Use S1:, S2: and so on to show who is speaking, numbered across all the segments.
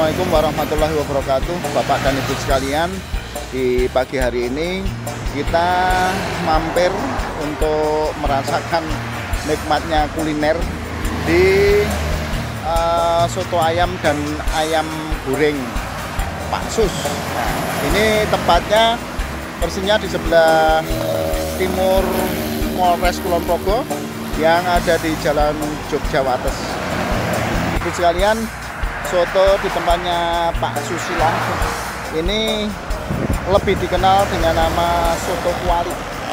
S1: Assalamualaikum warahmatullahi wabarakatuh, Bapak dan Ibu sekalian. Di pagi hari ini kita mampir untuk merasakan nikmatnya kuliner di soto ayam dan ayam goreng Pak Sus. Nah, ini tempatnya persisnya di sebelah timur Polres Kulon Progo yang ada di Jalan Jogjawates. Ibu sekalian, soto di tempatnya Pak Susilo ini lebih dikenal dengan nama soto kuali.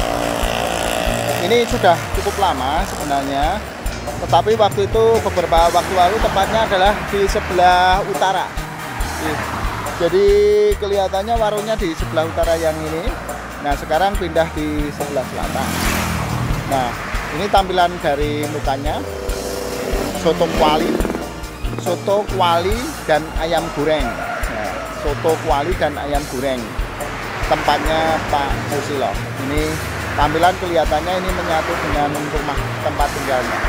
S1: Ini sudah cukup lama sebenarnya, tetapi waktu itu beberapa waktu lalu tempatnya adalah di sebelah utara. Jadi kelihatannya warungnya di sebelah utara yang ini. Nah, sekarang pindah di sebelah selatan. Nah, ini tampilan dari mukanya. Soto kuali dan ayam goreng. Nah, soto kuali dan ayam goreng tempatnya Pak Susilo. Ini tampilan kelihatannya ini menyatu dengan rumah tempat tinggalnya.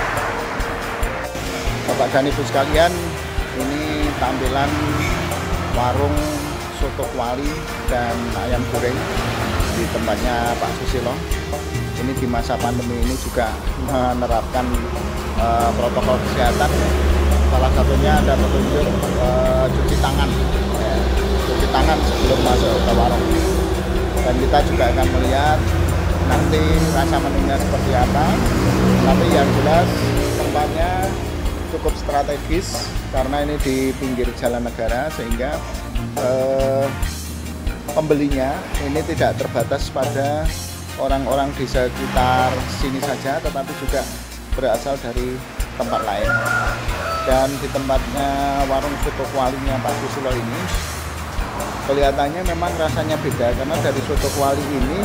S1: Bapak dan Ibu sekalian, ini tampilan warung soto kuali dan ayam goreng di tempatnya Pak Susilo. Ini di masa pandemi ini juga menerapkan protokol kesehatan. Salah satunya ada petunjuk cuci tangan, cuci tangan sebelum masuk ke warung. Dan kita juga akan melihat nanti rasa menunya seperti apa. Tapi yang jelas tempatnya cukup strategis karena ini di pinggir jalan negara, sehingga pembelinya ini tidak terbatas pada orang-orang di sekitar sini saja, tetapi juga berasal dari tempat lain. Dan di tempatnya warung soto kualinya Pak Susilo ini kelihatannya memang rasanya beda, karena dari soto kuali ini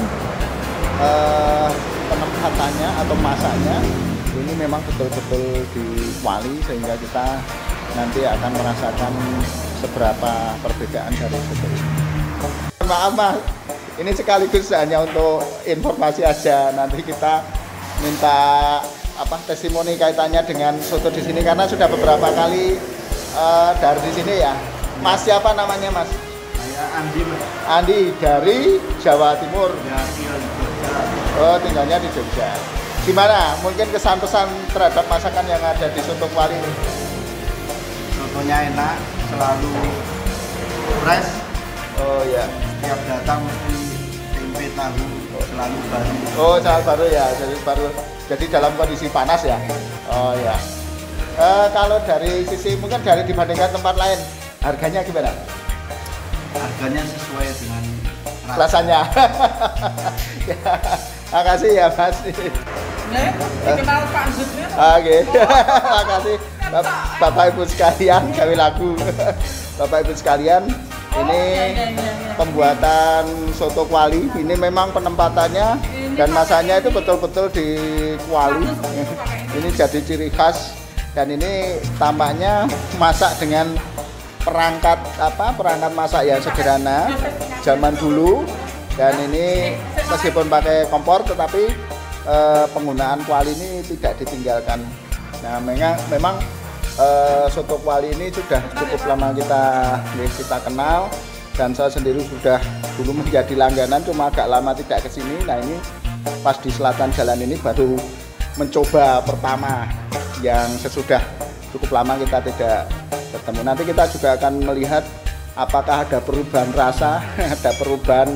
S1: penempatannya atau masaknya ini memang betul-betul di kuali, sehingga kita nanti akan merasakan seberapa perbedaan dari soto ini. Maaf Mas, ini sekaligus hanya untuk informasi aja. Nanti kita minta testimoni kaitannya dengan soto di sini, karena sudah beberapa kali dari di sini ya. Mas siapa namanya Mas?
S2: Saya Andi, Mas.
S1: Andi dari Jawa Timur.
S2: Ya, tinggal di Jogja.
S1: Oh, tinggalnya di Jogja. Gimana? Mungkin kesan-pesan terhadap masakan yang ada di soto kuali ini?
S2: Sotonya enak, selalu fresh.
S1: Oh ya.
S2: Setiap datang mesti tempe tahu selalu baru.
S1: Oh, selalu baru ya, jadi baru. Jadi dalam kondisi panas ya. Oh ya. Kalau dari sisi mungkin dari dibandingkan tempat lain, harganya gimana?
S2: Harganya sesuai dengan
S1: Rasanya. Ya, makasih ya Mas.
S3: Dikenal Pak Zusnya.
S1: Oke. Makasih Bapak Ibu sekalian, kami lagu. Bapak Ibu sekalian, ini pembuatan soto kuali. Ini memang penempatannya dan masanya itu betul-betul di kuali. Ini jadi ciri khas, dan ini tampaknya masak dengan perangkat masak yang sederhana zaman dulu. Dan ini meskipun pakai kompor, tetapi penggunaan kuali ini tidak ditinggalkan. Nah, memang soto kuali ini sudah cukup lama kita kenal, dan saya sendiri sudah dulu menjadi langganan, cuma agak lama tidak kesini. Nah, ini pas di selatan jalan ini baru mencoba pertama, yang sesudah cukup lama kita tidak ketemu. Nanti kita juga akan melihat apakah ada perubahan rasa, ada perubahan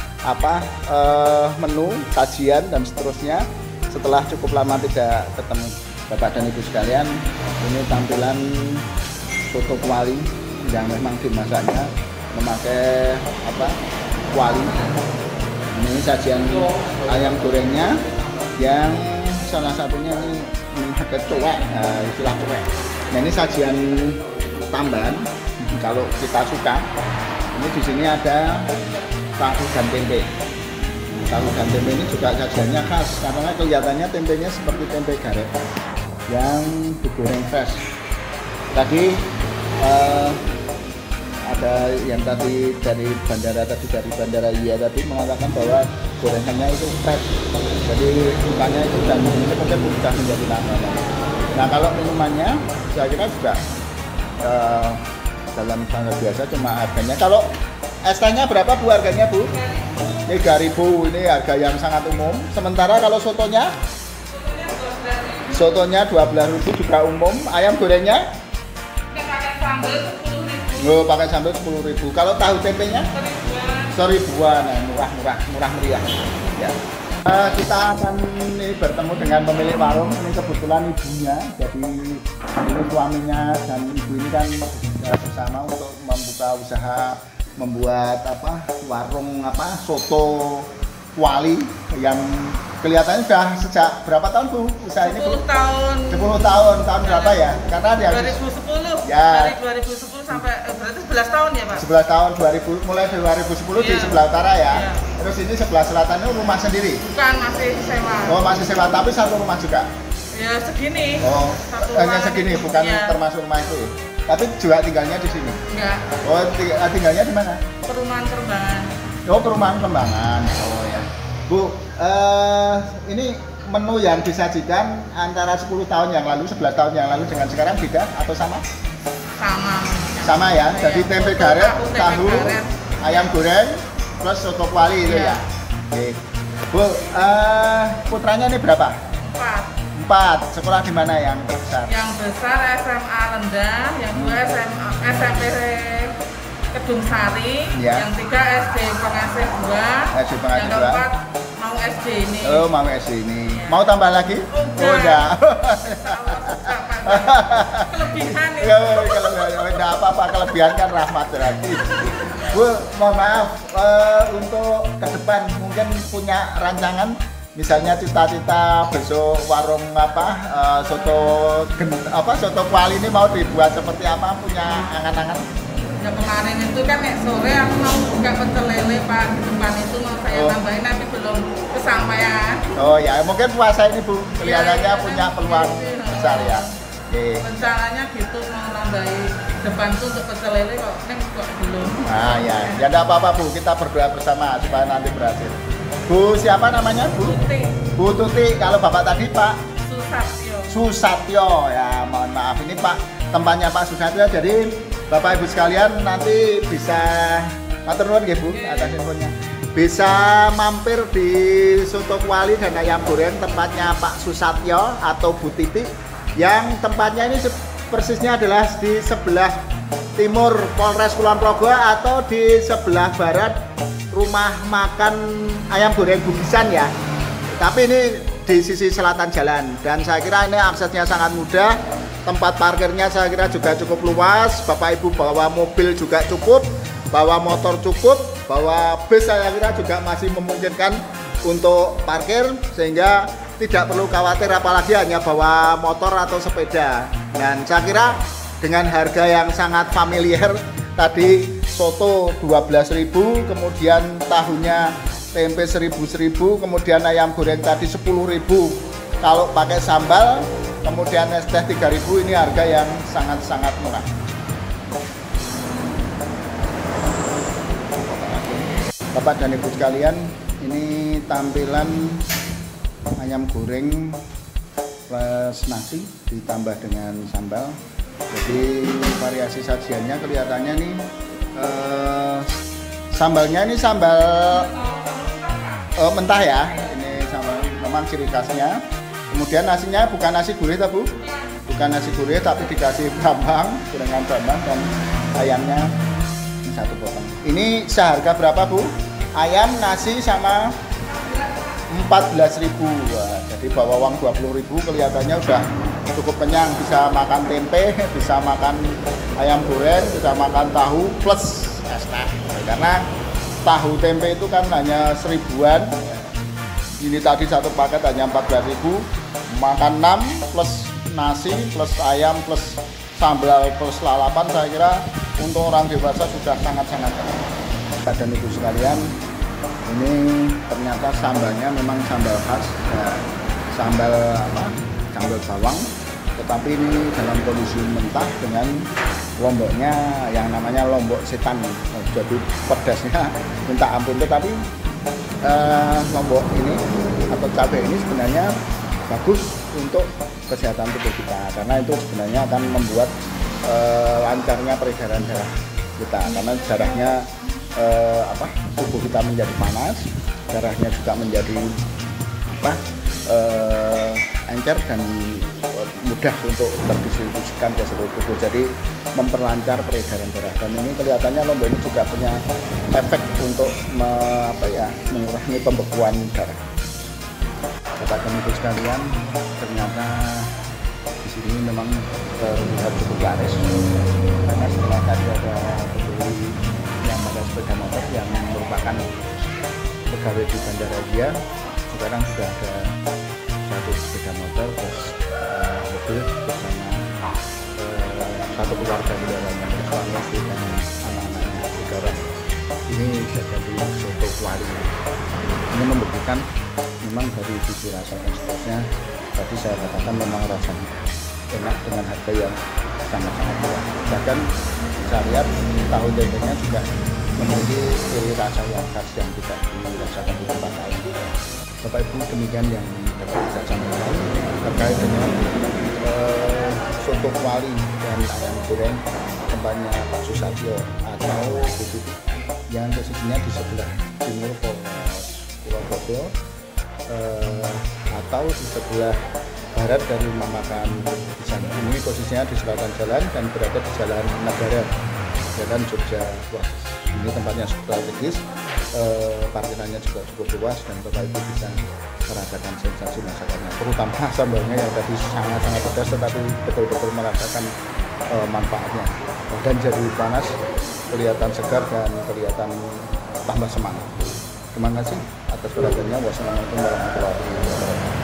S1: menu, sajian dan seterusnya setelah cukup lama tidak ketemu. Bapak dan Ibu sekalian, ini tampilan soto kuali yang memang dimasaknya memakai kuali. Ini sajian ayam gorengnya yang salah satunya ini memakai cuek, istilah cuek. Nah, ini sajian tambahan kalau kita suka. Ini di sini ada tahu dan tempe. Tahu dan tempe ini juga sajiannya khas, karena kelihatannya tempenya seperti tempe garet yang digoreng fresh. Tadi ada yang tadi dari bandara Iya tadi mengatakan bahwa gorengannya itu fresh, jadi mukanya itu dan ini mungkin sudah menjadi langganan. Nah, kalau minumannya saya kira juga dalam standar biasa cuma harganya. Kalau es tehnya berapa Bu harganya Bu? 3.000, ini harga yang sangat umum. Sementara kalau sotonya 12.000 juga umum. Ayam gorengnya?
S3: Pakai sambal 10.000.
S1: Oh, pakai sambal 10.000. Kalau tahu tempenya? 1.000-an. Nah, murah meriah. Ya. Kita akan bertemu dengan pemilik warung. Ini kebetulan ibunya, jadi ini suaminya dan ibu ini kan bersama untuk membuka usaha membuat warung soto kuali yang kelihatannya sudah sejak berapa tahun Bu usaha ini Bu?
S3: 10 tahun.
S1: 10 tahun berapa ya? Karena dia
S3: 2010.
S1: Ya.
S3: Dari 2010 sampai berarti 11 tahun ya Pak?
S1: 11 tahun 2000 mulai 2010 di
S3: Iya.
S1: sebelah utara ya.
S3: Iya.
S1: Terus ini sebelah selatan itu rumah sendiri.
S3: Bukan, masih sewa.
S1: Oh, masih sewa tapi satu rumah juga.
S3: Ya segini.
S1: Oh,
S3: Satu
S1: hanya
S3: ruangan
S1: segini
S3: itu.
S1: bukan
S3: Iya.
S1: termasuk rumah itu. Tapi juga tinggalnya di sini.
S3: Enggak.
S1: Oh, tinggalnya di mana?
S3: Perumahan Kerbangan.
S1: Oh, perumahan Kembangan. Oh ya. Bu, ini menu yang disajikan antara 10 tahun yang lalu, 11 tahun yang lalu dengan sekarang beda atau sama?
S3: Sama.
S1: Sama ya.
S3: Iya.
S1: Jadi tempe garet,
S3: Tempe
S1: tahu,
S3: garet.
S1: ayam goreng, plus soto kuali itu
S3: Iya.
S1: ya. Oke. Bu, putranya ini berapa?
S3: 4.
S1: 4. Sekolah di mana yang terbesar?
S3: Yang besar SMA Rendah, yang dua SMP Kedung Sari,
S1: Iya.
S3: yang 3 SD Pengasih 2,
S1: SD Pengasih
S3: yang
S1: 2.
S3: keempat mau SD ini.
S1: Oh, mau SD ini.
S3: Iya.
S1: Mau tambah lagi?
S3: Udah.
S1: Oh, udah.
S3: Kelebihan itu.
S1: Kalau enggak apa-apa, kelebihan kan rahmat berarti. Bu, mohon maaf untuk ke depan mungkin punya rancangan misalnya cita-cita besok warung soto kuali ini mau dibuat seperti apa, punya angan-angan?
S3: Ya kemarin itu kan sore aku mau buka pecel lele Pak, di depan itu mau saya
S1: Oh.
S3: tambahin tapi belum kesampaian.
S1: Oh ya, mungkin puasa ini Bu kelihatannya
S3: Iya,
S1: punya
S3: iya.
S1: peluang
S3: Iya.
S1: besar ya. Oke.
S3: Rencananya gitu mau nambahin depan tuh untuk pecel lele kok belum.
S1: Nah ya, ya enggak apa-apa Bu, kita berdoa bersama supaya nanti berhasil. Bu, siapa namanya Bu?
S3: Tuti,
S1: Bu Tuti, kalau Bapak tadi Pak
S3: Susatyo.
S1: Susatyo, ya mohon maaf ini Pak, tempatnya Pak Susatyo, jadi Bapak Ibu sekalian nanti bisa matur nuwun nggih Bu atas infonya. Bisa mampir di soto kuali dan ayam goreng tempatnya Pak Susatyo atau Bu Titi yang tempatnya ini persisnya adalah di sebelah timur Polres Kulon Progo atau di sebelah barat rumah makan ayam goreng Bugisan ya. Tapi ini di sisi selatan jalan dan saya kira ini aksesnya sangat mudah. Tempat parkirnya saya kira juga cukup luas. Bapak Ibu bawa mobil juga cukup, bawa motor cukup, bawa bus saya kira juga masih memungkinkan untuk parkir sehingga tidak perlu khawatir apalagi hanya bawa motor atau sepeda. Dan saya kira dengan harga yang sangat familiar tadi soto 12.000, kemudian tahunya tempe 1.000, kemudian ayam goreng tadi 10.000. Kalau pakai sambal, kemudian es teh 3.000, ini harga yang sangat-sangat murah. Bapak dan Ibu sekalian, ini tampilan ayam goreng plus nasi ditambah dengan sambal. Jadi variasi sajiannya kelihatannya nih sambalnya ini sambal mentah ya. Ini sambal memang ciri khasnya. Kemudian nasinya bukan nasi gurih tak Bu? Bukan nasi gurih tapi dikasih bambang, gorengan bambang dan ayamnya ini 1 potong. Ini seharga berapa Bu? Ayam, nasi sama 14.000. Wah, jadi bawa uang 20.000 kelihatannya udah cukup kenyang, bisa makan tempe, bisa makan ayam goreng, bisa makan tahu plus es teh. Karena tahu tempe itu kan hanya 1.000-an. Ini tadi satu paket hanya 14.000. Makan 6 plus nasi plus ayam plus sambal plus lalapan saya kira untuk orang dewasa sudah sangat-sangat enak. Dan Ibu sekalian, ini ternyata sambalnya memang sambal khas ya, sambal bawang, tetapi ini dalam kondisi mentah dengan lomboknya yang namanya lombok setan. Jadi pedasnya minta ampun, tetapi lombok ini atau cabai ini sebenarnya bagus untuk kesehatan tubuh kita karena itu sebenarnya akan membuat lancarnya peredaran darah kita, karena darahnya tubuh kita menjadi panas, darahnya juga menjadi encer dan mudah untuk terdistribusikan ke seluruh tubuh, jadi memperlancar peredaran darah. Dan ini kelihatannya lomba ini juga punya efek untuk mengurangi pembekuan darah. Bapak dan Ibu sekalian, ternyata di sini memang terlihat cukup laris, karena setelah tadi ada pembeli yang pakai sepeda motor yang merupakan pegawai di bandara dia, sekarang sudah ada satu sepeda motor plus mobil bersama satu keluarga di dalamnya, suami istri dan anak-anaknya 3 orang. Ini jadi soto kuali. Ini membuktikan memang dari sisi rasa dan seterusnya tadi saya katakan memang rasanya enak dengan harga yang sangat-sangat murah. Bahkan saya lihat tahu tempenya juga memiliki ciri rasa yang khas yang tidak dirasakan di tempat lain. Bapak Ibu, demikian yang dapat saya sampaikan terkait dengan soto kuali dan ayam goreng tempatnya Pak Susatyo atau Bukit yang posisinya di sebelah timur Polres Purwokerto atau di sebelah barat dari rumah makan di sana. Ini posisinya di selatan jalan dan berada di Jalan Negara, Jalan Jogja. Wah, ini tempatnya strategis, parkirannya juga cukup luas dan Bapak Ibu bisa merasakan sensasi masakannya, terutama sambalnya yang tadi sangat-sangat pedas tetapi betul-betul merasakan manfaatnya. Dan jadi panas, kelihatan segar dan kelihatan tambah semangat. Terima kasih atas perhatiannya. Wassalamualaikum warahmatullahi wabarakatuh.